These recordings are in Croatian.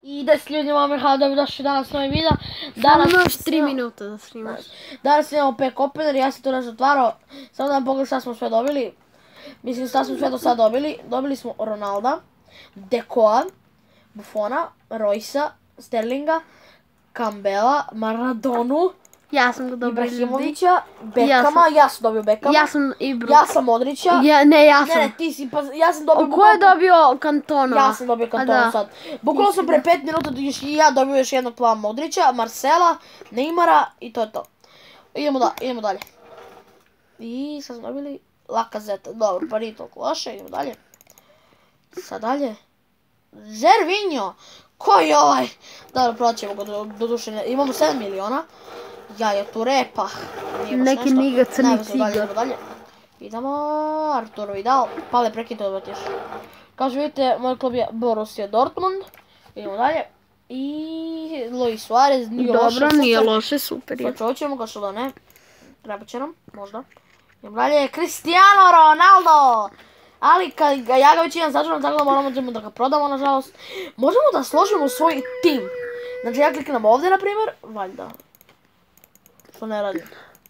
I 10 ljudi vam je dobro došli danas novi video. Samo još 3 minuta da snimaš. Danas imamo pack opener, ja sam to nešto otvarao. Samo da vam pogledam šta smo sve dobili. Mislim šta smo sve do sada dobili. Dobili smo Ronalda, Dekoa, Buffona, Roysa, Sterlinga, Campbella, Maradonu. Ja sam ga dobio. Ibrahimovića, Bekama, ja sam dobio Bekama. Ja sam Ibru. Ja sam Modrića. Ne, ti si, pa ja sam dobio... Ko je dobio Cantona? Ja sam dobio Cantona sad. Bukvalno sam pre 5 minuta i ja dobio još jednog plava Modrića, Marcela, Neymara i to je to. Idemo dalje. I sad smo dobili Lacazette. Dobro, pa nije toliko loše, idemo dalje. Sad dalje. Žervinjo! Ko je ovaj? Dobro, proćemo ga do duše. Imamo 7 miliona. Jaja Turepa. Neki niga crni cigar. Idemo, Arturo Vidal. Pale, prekite odvrtiš. Kao što vidite, moj klub je Borussia Dortmund. Idemo dalje. I Luis Suarez, nije loše. Dobro, nije loše, super je. Počuvat ćemo ga, što da ne. Treba će nam, možda. Idemo dalje, Cristiano Ronaldo. Ali kad ja ga već imam začuvam, tako da moramo da ga prodamo, nažalost. Možemo da složimo svoj tim. Znači ja kliknem ovdje, na primjer, valjda. Što ne radim.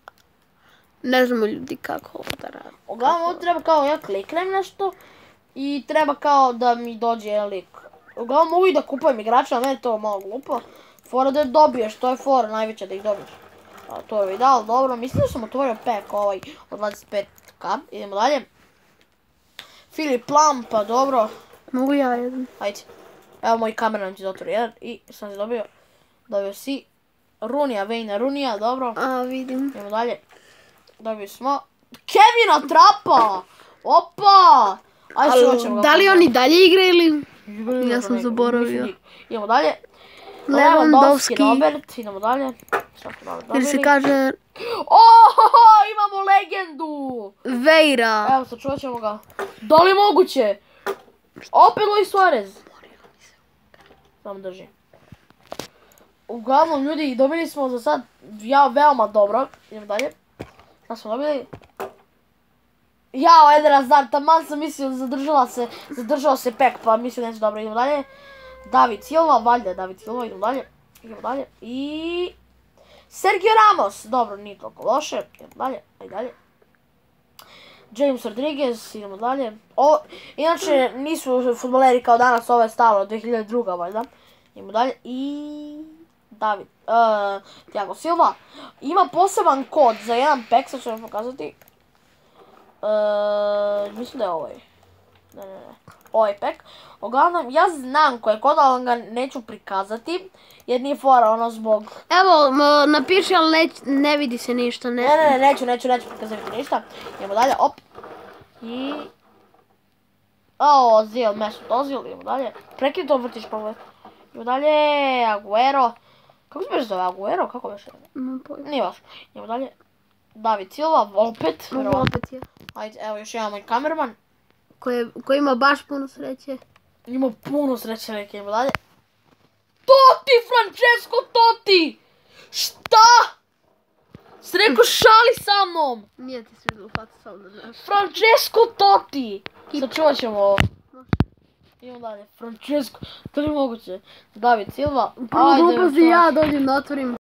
Ne znamo ljudi kako ovo da radi. Uglavnom ovdje treba kao ja kliknem nešto i treba kao da mi dođe jedan lik. Uglavnom mogu i da kupujem igrača, a meni je to malo glupo. Fora da dobiješ, to je fora najveća da ih dobiješ. To je Vidal, dobro, mislim da sam otvorio pack ovaj od 25k, idemo dalje. Filip Lam, pa dobro. Mogu ja jedan. Ajde, evo moj kameran će da otvori jedan i sam si dobio. Dobio si Runija, Wayne Runija, dobro. A, vidim. Idemo dalje. Dobili smo Kevina Trapa! Opa! Ajde se hoćemo ga. Da li oni dalje igra ili? Ja sam zaboravio. Idemo dalje. Lewandowski. Robert, idemo dalje. Ili se kaže... Ohoho, imamo legendu! Vejra. Evo, sačuvat ćemo ga. Da li je moguće? Opet Luis Suarez. Samo drži. Uglavnom ljudi, dobili smo za sad veoma dobro. Idemo dalje. Šta smo dobili? Jao, Eden Hazard, taman sam mislio zadržao se pack, pa mislio neće dobro, idemo dalje. David Silva, valjda David Silva, idemo dalje. I... Sergio Ramos, dobro, nije toliko loše, idemo dalje, ajde dalje. James Rodriguez, idemo dalje. Inače, nisu fudbaleri kao danas, ovo je stalo, 2002. valjda. Idemo dalje i... Thiago Silva. Ima poseban kod za jedan pack, sad ću vam pokazati. Mislim da je ovaj. Ne. Ovaj pack. Uglavnom, ja znam koji je kod, ali ga neću prikazati. Jer nije fora, ono zbog... Evo, napiši, ali ne vidi se ništa, ne? Ne, neću prikazati ništa. Idemo dalje, op. I... Ozil, Mesut Ozil, idemo dalje. Prekid to vrtiš pogled. Idemo dalje, Aguero. Kako se beže zove Aguero? Kako beže? Nije važno. Idemo dalje. David Silva, opet. Opet je. Ajde, evo još jedan moj kamerman. Koji ima baš puno sreće. Ima puno sreće, neke, idemo dalje. Totti, Francesco Totti! Šta? Si rekao šali sa mnom? Nije ti sviđa u facu, samo da znaš. Francesco Totti! Sačuvat ćemo ovo. Idemo dalje, Francesco, to je moguće. David Silva, Prvo gluposti ja dođem da otvorim.